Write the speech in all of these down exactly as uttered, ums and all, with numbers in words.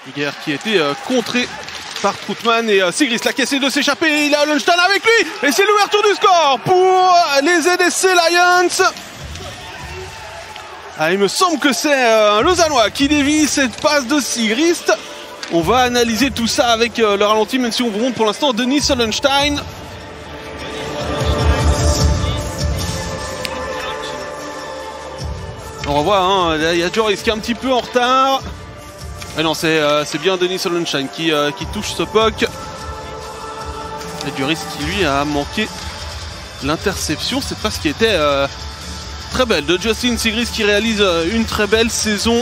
Guerre qui a été euh, contré par Troutman et euh, Sigrist là qui essaie de s'échapper. Il a Lunstein avec lui et c'est l'ouverture du score pour les Z S C Lions. Ah, il me semble que c'est euh, un Lausannois qui dévie cette passe de Sigrist. On va analyser tout ça avec euh, le ralenti, même si on vous montre pour l'instant Denis Lunstein. On revoit, hein, il y a Joris qui est un petit peu en retard. Mais non, c'est euh, bien Denis Lunstein qui, euh, qui touche ce puck. Et Joris qui lui a manqué l'interception. Cette passe qui était euh, très belle de Justin Sigrist qui réalise euh, une très belle saison.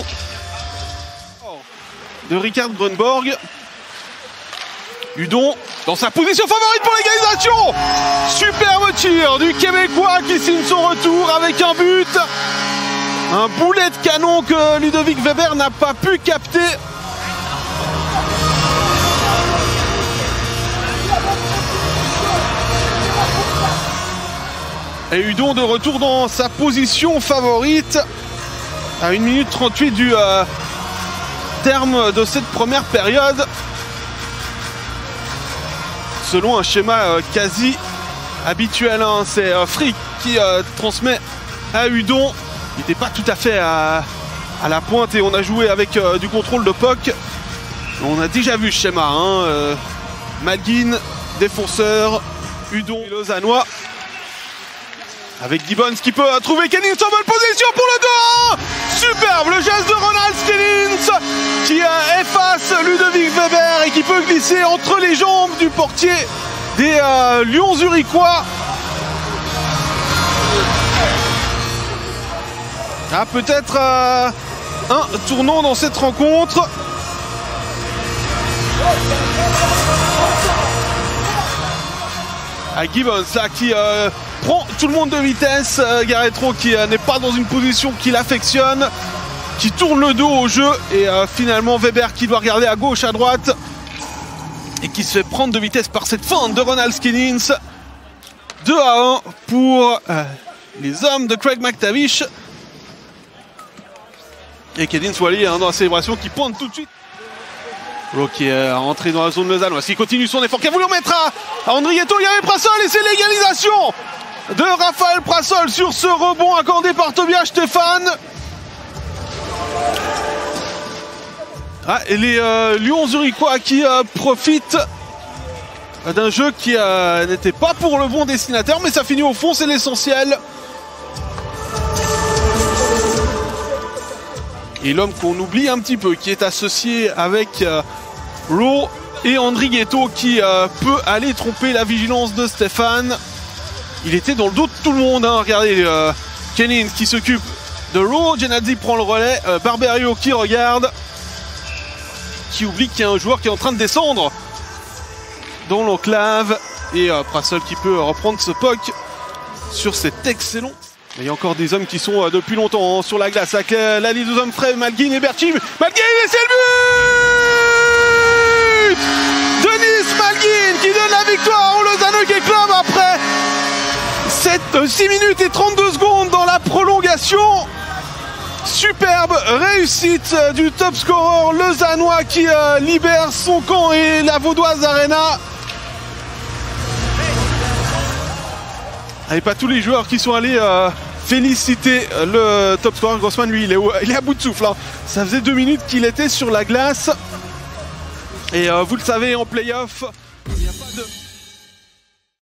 De Ricard Grunborg. Hudon dans sa position favorite pour l'égalisation. Superbe tir du Québécois qui signe son retour avec un but. Un boulet de canon que Ludovic Weber n'a pas pu capter. Et Hudon de retour dans sa position favorite. À une minute trente-huit du euh, terme de cette première période. Selon un schéma euh, quasi habituel, hein, c'est euh, Frick qui euh, transmet à Hudon. Il n'était pas tout à fait à, à la pointe et on a joué avec euh, du contrôle de puck. On a déjà vu ce schéma. Hein, euh, Malguin, défenseur, Hudon, Lausannois. Avec Gibbons qui peut euh, trouver Kennings en bonne position pour le deux un. Superbe le geste de Ronald Kennings qui euh, efface Ludovic Weber et qui peut glisser entre les jambes du portier des euh, Lions Zurichois. Ah, peut-être euh, un tournant dans cette rencontre. À Gibbons là qui euh, prend tout le monde de vitesse. Euh, Garretro qui euh, n'est pas dans une position qu'il affectionne, qui tourne le dos au jeu et euh, finalement Weber qui doit regarder à gauche, à droite et qui se fait prendre de vitesse par cette feinte de Ronald Skinnins. deux à un pour euh, les hommes de Craig MacTavish. Et Kedins Wally hein, dans la célébration qui pointe tout de suite. Ro qui est rentré dans la zone lausannoise, qui continue son effort, qui a voulu remettre à, à Andrietto, il y avait Prassol et c'est l'égalisation de Raphaël Prassol sur ce rebond accordé par Tobias Stéphane. Ah, et les euh, Lions Zurichois qui euh, profitent d'un jeu qui euh, n'était pas pour le bon destinataire, mais ça finit au fond, c'est l'essentiel. Et l'homme qu'on oublie un petit peu, qui est associé avec euh, Ro et Andrietto, qui euh, peut aller tromper la vigilance de Stéphane. Il était dans le dos de tout le monde. Hein. Regardez, euh, Kennings qui s'occupe de Ro, Genadzi prend le relais, euh, Barberio qui regarde, qui oublie qu'il y a un joueur qui est en train de descendre dans l'enclave. Et euh, Prassol qui peut reprendre ce puck sur cet excellent. Il y a encore des hommes qui sont euh, depuis longtemps hein, sur la glace avec euh, la ligne des hommes frais, Malguin et Berchim. Malguin et c'est le but Denis Malguin qui donne la victoire au Lausanne Hockey Club après six minutes et trente-deux secondes dans la prolongation. Superbe réussite euh, du top scorer lausannois qui euh, libère son camp et la Vaudoise Arena. Et pas tous les joueurs qui sont allés euh, féliciter le top scorer. Grossman, lui, il est, il est à bout de souffle. Hein. Ça faisait deux minutes qu'il était sur la glace. Et euh, vous le savez, en play-off, il n'y a pas de...